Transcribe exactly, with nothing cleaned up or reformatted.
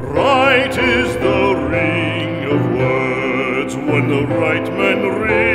Right is the ring of words when the right man rings.